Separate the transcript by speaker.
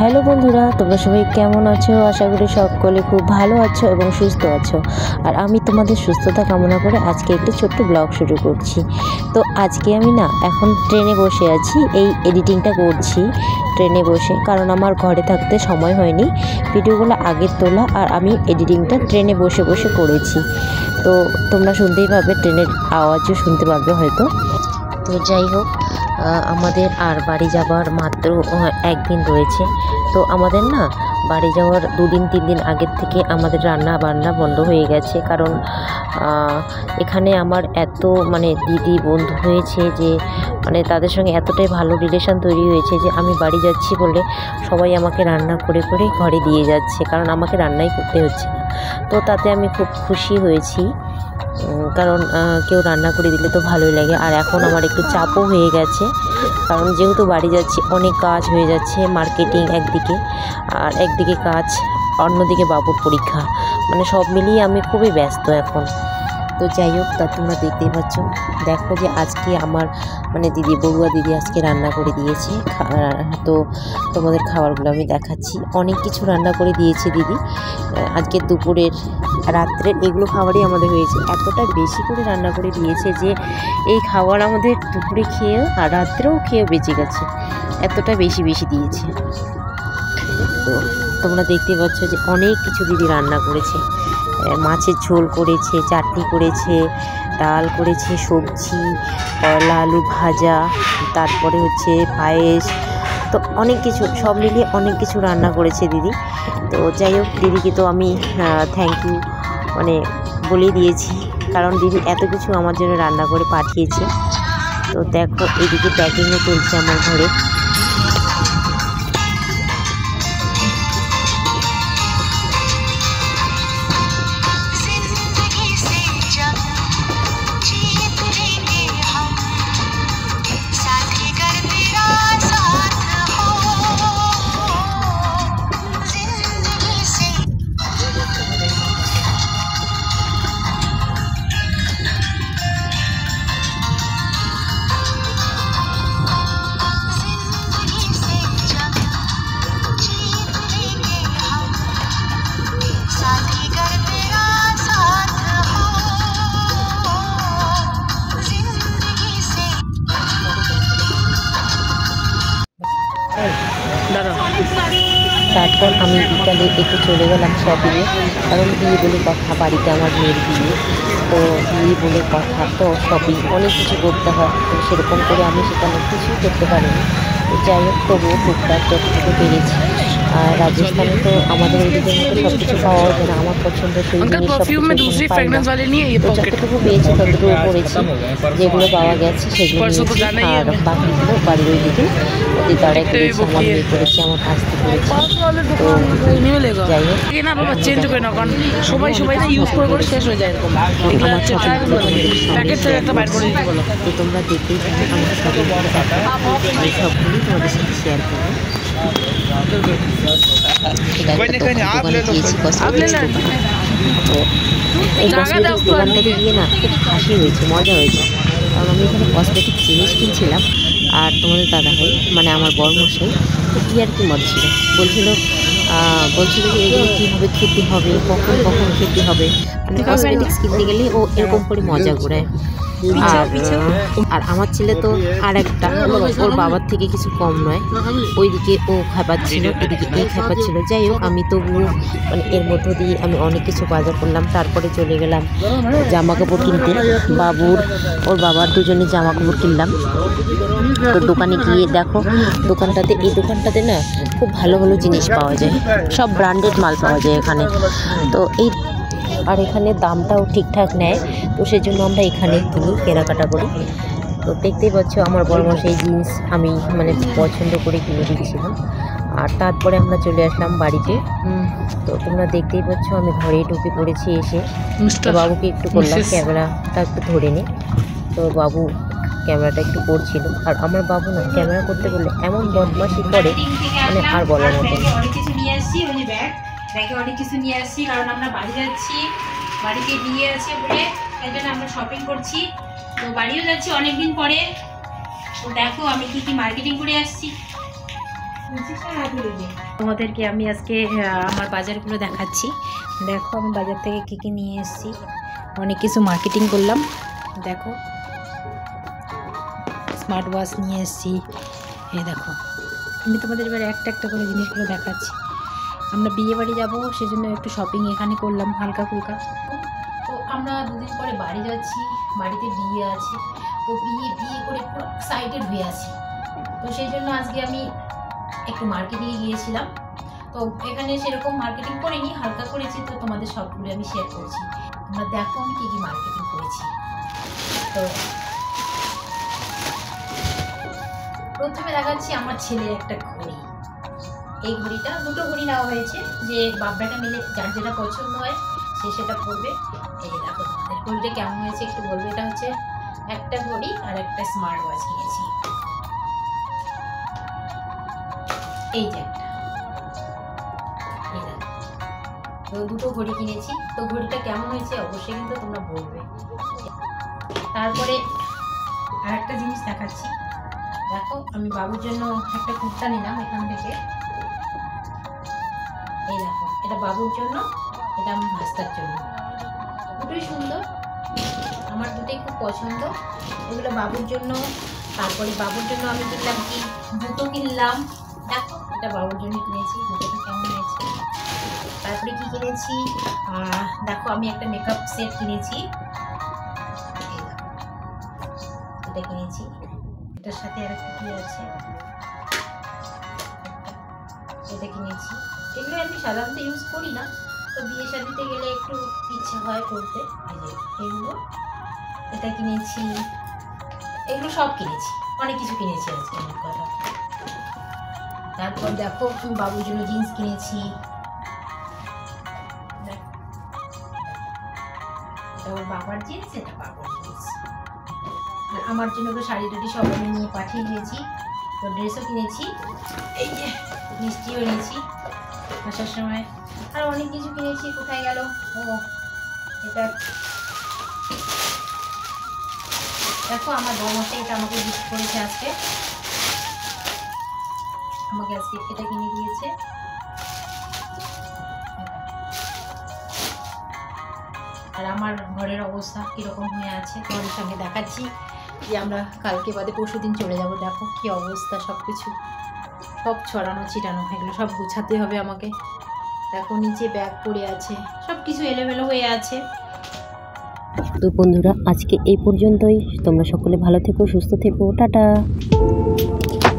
Speaker 1: Hello বন্ধুরা, তোমরা সবাই কেমন আছো? আশা করি সকলে খুব ভালো আছো এবং সুস্থ আছো। আর আমি তোমাদের সুস্থতা কামনা করে আজকে একটি ছোট্ট ব্লগ শুরু করছি। তো আজকে আমি এখন ট্রেনে বসে আছি, এই এডিটিংটা করছি ট্রেনে বসে, কারণ আমার ঘরে থাকতে সময় হয়নি। ভিডিওগুলো আগের তোলা আর আমি এডিটিংটা ট্রেনে বসে বসে করেছি। তো তোমরা শুনতেই পাবে, ট্রেনের আওয়াজও শুনতে পারবে হয়তো। তো যাই হোক, আমাদের আর বাড়ি যাবার মাত্র একদিন রয়েছে। তো আমাদের বাড়ি যাওয়ার 2-3 দিন আগের থেকে আমাদের রান্না বান্না বন্ধ হয়ে গেছে, কারণ এখানে আমার এত দিদি বন্ধু হয়েছে যে তাদের সঙ্গে এতটাই ভালো রিলেশান তৈরি হয়েছে যে আমি বাড়ি যাচ্ছি বলে সবাই আমাকে রান্না করে করে ঘরে দিয়ে যাচ্ছে, কারণ আমাকে রান্নাই করতে হচ্ছে না। তো তাতে আমি খুব খুশি হয়েছি, কারণ কেউ রান্না করে দিলে তো ভালোই লাগে। আর এখন আমার একটু চাপও হয়ে গেছে, কারণ যেহেতু বাড়ি যাচ্ছি অনেক কাজ হয়ে যাচ্ছে, মার্কেটিং একদিকে আর একদিকে কাজ, অন্যদিকে বাবুর পরীক্ষা, সব মিলিয়ে আমি খুবই ব্যস্ত এখন। তো যাই হোক, তা তোমরা দেখতেই পাচ্ছ, দেখো যে আজকে আমার দিদি, বড়ুয়া দিদি আজকে রান্না করে দিয়েছে। তো তোমাদের খাবারগুলো আমি দেখাচ্ছি। অনেক কিছু রান্না করে দিয়েছে দিদি, আজকে দুপুরের, রাত্রের, এগুলো খাবারই আমাদের হয়েছে। এতটা বেশি করে রান্না করে দিয়েছে যে এই খাবার আমাদের দুপুরে খেয়ে আর রাত্রেও খেয়ে বেঁচে গেছে, এতটা বেশি বেশি দিয়েছে। তো তোমরা দেখতে পাচ্ছ যে অনেক কিছু দিদি রান্না করেছে। মাছের ঝোল করেছে, চাটনি করেছে, ডাল করেছে, সবজি, করলা আলু ভাজা, তারপরে হচ্ছে পায়েস। তো অনেক কিছু, সব মিলিয়ে অনেক কিছু রান্না করেছে দিদি। তো যাই হোক, দিদিকে তো আমি থ্যাংক ইউ বলে দিয়েছি, কারণ দিদি এত কিছু আমার জন্য রান্না করে পাঠিয়েছে। তো দেখো, এদিকে প্যাকিংও চলছে আমার ঘরে। তারপর আমি বিকালে একটু চলে গেলাম শপিংয়ে, কারণ বিয়ে বলে কথা, বাড়িতে আমার মেয়ের বিয়ে। তো বিয়ে বলে কথা, তো শপিং অনেক কিছু করতে হয়, তো সেরকম করে আমি সেখানে কিছুই করতে পারিনি। তো যাই হোক, তবুও টুকটাক যতটুকু পেরেছি। আর রাজস্থানে তো আমাদের ওইদিকের মতো সব কিছু পাওয়া যায় না, আমার পছন্দ সেই জিনিস সব কিছু পাই না। তো যতটুকু পেয়েছি ততটুকু করেছি, যেগুলো পাওয়া গেছে সেগুলো নিয়েছি, আর বাকিগুলো বাড়ির ওইদিকে ওদের দ্বারা করেছি, আমার মেয়ে করেছি, আমার আসতে করেছি। তো যাই হোক, তো তোমরা দেখতেই পাবে আমার সবগুলি তোমাদের সাথে শেয়ার করবো। দোকানে গিয়েছি, কসমেটিক্স দোকানে। তো এই কসমেটিক্স দোকানটাতে গিয়ে খুব হাসি হয়েছে, মজা হয়েছে, কারণ আমি এখানে কসমেটিক্স জিনিস কিনছিলাম, আর তোমাদের দাদাভাই আমার বড়মশাই কি আর কি মজা ছিল, বলছিল যে এগুলো কীভাবে খেতে হবে, কখন কখন খেতে হবে, কসমেটিক্স কিনতে গেলে ও এরকম করে মজা ঘোরায়। আর আমার ছেলে তো আর একটা, ওর বাবার থেকে কিছু কম নয়, ওইদিকে ও খাপাচ্ছিল, এদিকে এই খাপাচ্ছিল। যাই হোক, আমি তবুও এর মধ্য দিয়ে আমি অনেক কিছু বাজার করলাম। তারপরে চলে গেলাম জামা কাপড় কিনতে, বাবুর ওর বাবার দুজনে জামা কাপড় কিনলাম। তো দোকানে গিয়ে দেখো, এই দোকানটাতে খুব ভালো ভালো জিনিস পাওয়া যায়, সব ব্র্যান্ডেড মাল পাওয়া যায় এখানে। তো আর এখানে দামটাও ঠিকঠাক নেয়, তো সেই জন্য আমরা এখানে কেনাকাটা করি। তো দেখতেই পাচ্ছ আমার বড়মশাই জিন্স আমি পছন্দ করে কিনে দিয়েছিলাম। আর তারপরে আমরা চলে আসলাম বাড়িতে। তো তোমরা দেখতেই পাচ্ছ আমি ঘরেই ঢুকে পড়েছি এসে। তো বাবুকে একটু বললাম ক্যামেরাটা একটু ধরে নে, তো বাবু ক্যামেরাটা একটু করছিল। আর আমার বাবু ক্যামেরা করতে বললে এমন বদমাশি করে আর বলার মতো না।
Speaker 2: ব্যাগে অনেক কিছু নিয়ে আসছি, কারণ আমরা বাড়ি যাচ্ছি, বাড়িতে বিয়ে আছে বলে তাই জন্য আমরা শপিং করছি। তো বাড়িও যাচ্ছি অনেকদিন পরে। তো দেখো আমি কি কি মার্কেটিং করে আসছি। তোমাদেরকে আমি আজকে আমার বাজারগুলো দেখাচ্ছি। দেখো আমি বাজার থেকে কী কী নিয়ে এসেছি, অনেক কিছু মার্কেটিং করলাম। দেখো স্মার্ট ওয়াচ নিয়ে এসেছি, এই দেখো। আমি তোমাদের এবার একটা একটা করে জিনিসগুলো দেখাচ্ছি। আমরা বিয়ে বাড়ি যাবো, সেজন্য একটু শপিং এখানে করলাম হালকা ফুলকা। তো আমরা দুদিন পরে বাড়ি যাচ্ছি, বাড়িতে বিয়ে আছে। তো বিয়ে করে পুরো এক্সাইটেড হয়ে আছি। তো সেই জন্য আজকে আমি একটু মার্কেটিংয়ে গিয়েছিলাম। তো এখানে সেরকম মার্কেটিং করিনি, হালকা করেছি। তো তোমাদের সবগুলো আমি শেয়ার করছি, তোমরা দেখো আমি কী কী মার্কেটিং করেছি। তো প্রথমে দেখাচ্ছি আমার ছেলের একটা ঘড়ি। এই ঘড়িটা, দুটো ঘড়ি নেওয়া হয়েছে, যে বাপটা মিলে যার যেটা পছন্দ হয় সে সেটা পরবে। এই দেখো তোমাদের ঘড়িটা কেমন হয়েছে একটু বলবে। এটা হচ্ছে একটা ঘড়ি আর একটা স্মার্ট ওয়াচ কিনেছি। এই যে একটা, এই দেখো। তো দুটো ঘড়ি কিনেছি। তো ঘড়িটা কেমন হয়েছে অবশ্যই কিন্তু তোমরা বলবে। তারপরে আর একটা জিনিস দেখাচ্ছি। দেখো আমি বাবুর জন্য একটা কুর্তা নিলাম এখান থেকে। এই দেখো, এটা বাবুর জন্য, এটা আমার ভাস্তার জন্য। দুটোই সুন্দর, আমার দুটোই খুব পছন্দ। এগুলো বাবুর জন্য। তারপরে বাবুর জন্য আমি কিনলাম কি, জুতো কিনলাম। দেখো এটা বাবুর জন্য কিনেছি, জুতোটা কেমন হয়েছে। তারপরে কি কিনেছি, দেখো আমি একটা মেকআপ সেট কিনেছি। এটা কিনেছি, এটার সাথে আর একটা কি আছে, এটা কিনেছি। এগুলো আমি সাধারণত ইউজ করি না, তো বিয়ে শাদিতে গেলে একটু ইচ্ছা হয় করতে। এগুলো, এটা কিনেছি। এগুলো সব কিনেছি, অনেক কিছু কিনেছি আজকে অনেক কথা। তারপর দেখো আমি বাবুর জন্য জিন্স কিনেছি। এটা ওর বাবার জিন্স, এটা বাবার জিন্স। আর আমার জন্য তো শাড়ি টাড়ি সব আমি নিয়ে পাঠিয়ে দিয়েছি। তো ড্রেসও কিনেছি, এই যে মিষ্টিও এনেছি আসার সময়। আর অনেক কিছু কিনেছি, কোথায় গেল, ও এটা দেখো আমার বড়মাসে এটা আমাকে গিফট করেছে আজকে। আমাকে আজকে এটা কিনে দিয়েছে। আর আমার ঘরের অবস্থা কীরকম হয়ে আছে তোমাদের সঙ্গে দেখাচ্ছি, যে আমরা কালকে বাদে পরশুদিন চলে যাব। দেখো কী অবস্থা, সব কিছু সব ছড়ানো ছিটানো, এগুলো সব গুছাতে হবে আমাকে। দেখো নিচে ব্যাগ পড়ে আছে, সব কিছু এলোমেলো হয়ে আছে।
Speaker 1: তো বন্ধুরা আজকে এই পর্যন্তই। তোমরা সকলে ভালো থেকো, সুস্থ থেকো, টাটা।